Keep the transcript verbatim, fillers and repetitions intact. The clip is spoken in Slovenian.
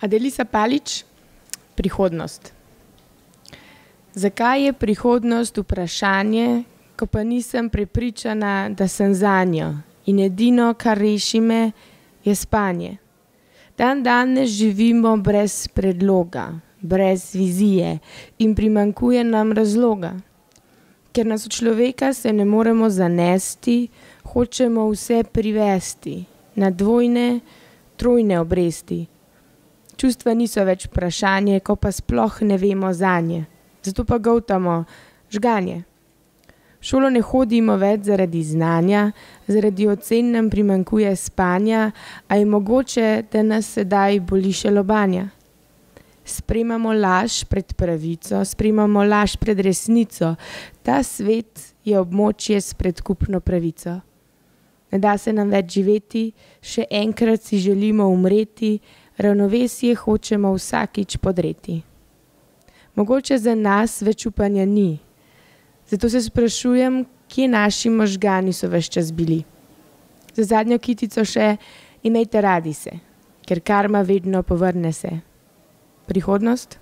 Adelisa Palič, prihodnost. Zakaj je prihodnost vprašanje, ko pa nisem prepričana, da sem zanjo in edino, kar reši me, je spanje. Dan danes živimo brez predloga, brez vizije in primanjkuje nam razloga. Ker nas od človeka se ne moremo zanesti, hočemo vse privesti na dvojne, trojne obresti. Čustva niso več vprašanje, ko pa sploh ne vemo zanje. Zato pa goltamo žganje. V šolo ne hodimo več zaradi znanja, zaradi ocen nam primanjkuje spanja, a je mogoče, da nas sedaj boli še lobanja. Sprejemamo laž pred pravico, sprejemamo laž pred resnico. Ta svet je območje s predkupno pravico. Ne da se nam več živeti, še enkrat si želimo umreti, ravnovesje hočemo vsakič podreti. Mogoče za nas več upanja ni. Zato se sprašujem, kje naši možgani so ves čas bili. Za zadnjo kitico še imejte radi se, ker karma vedno povrne se. Prihodnost?